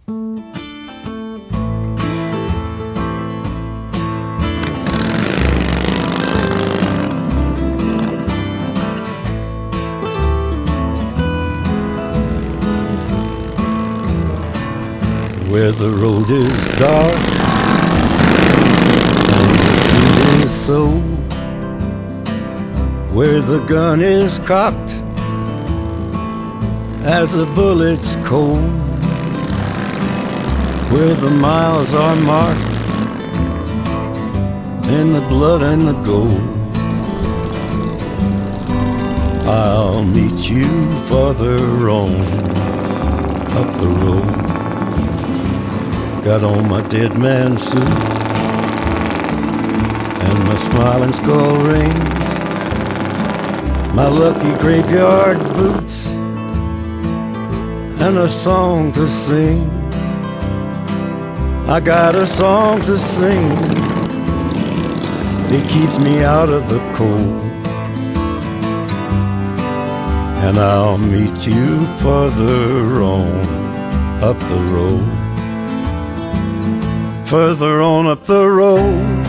Where the road is dark and the street is so, where the gun is cocked as the bullet's cold, where the miles are marked in the blood and the gold. I'll meet you farther on up the road. Got on my dead man suit and my smiling skull ring, my lucky graveyard boots, and a song to sing. I got a song to sing. It keeps me out of the cold. And I'll meet you farther on up the road. Further on up the road,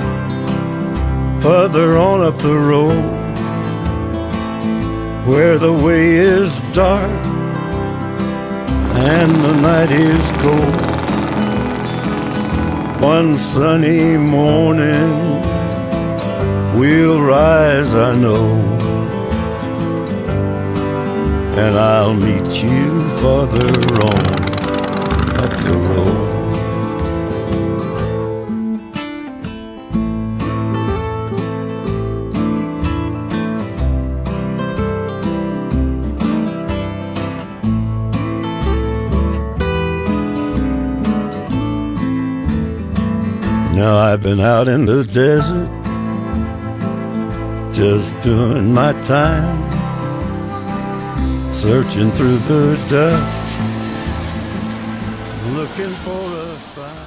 further on up the road, where the way is dark and the night is cold. One sunny morning we'll rise, I know, and I'll meet you farther on up the road. Now I've been out in the desert, just doing my time, searching through the dust, looking for a sign.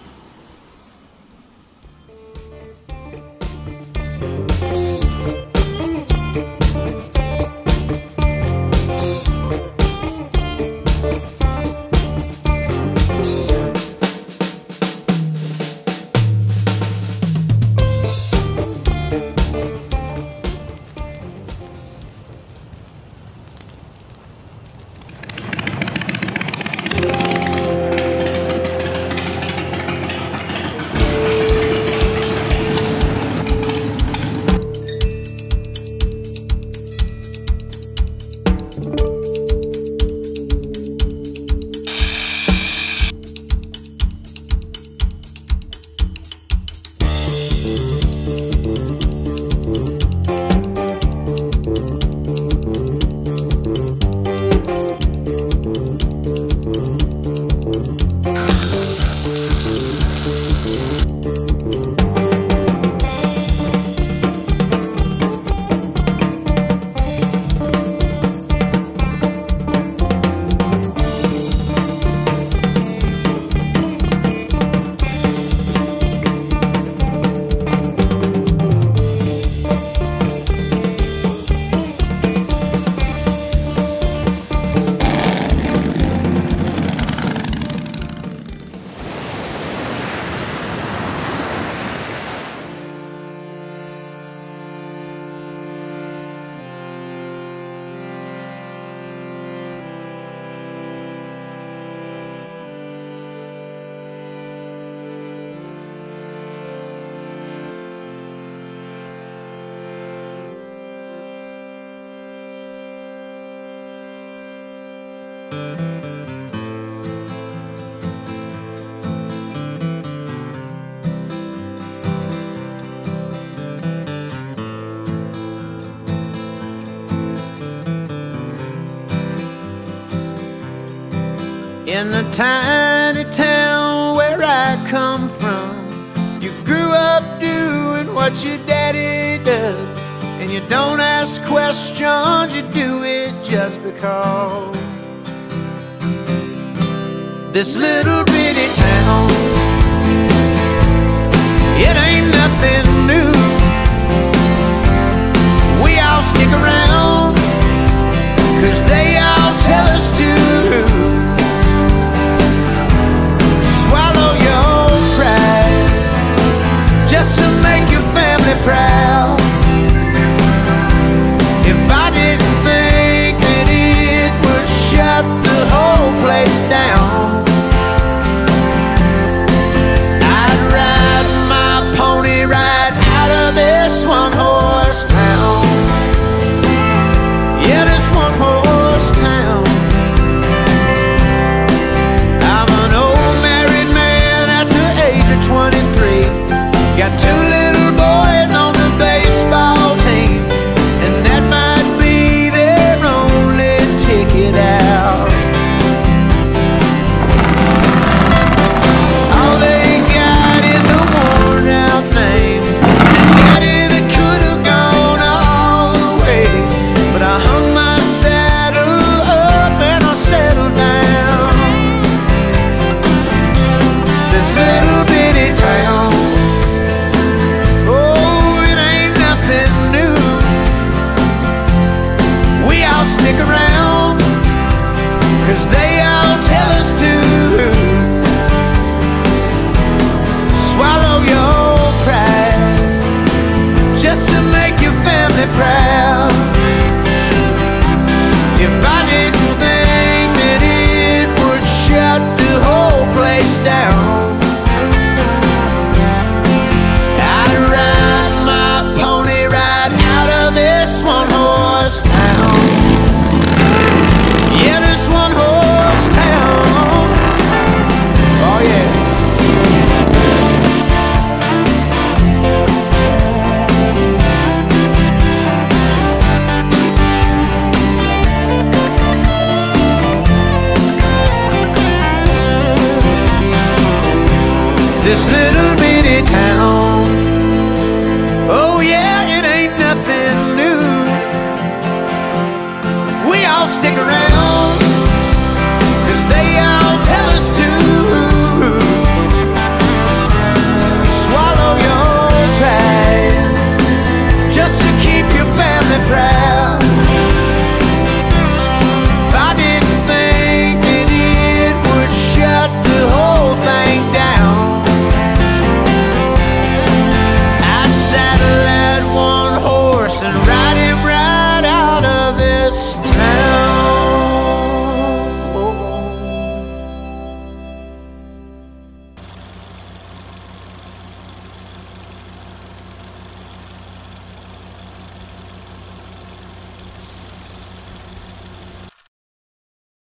In the tiny town where I come from, you grew up doing what your daddy does, and you don't ask questions, you do it just because. This little bitty town, it ain't nothing new. We all stick around 'cause they all tell us to. this little bitty town.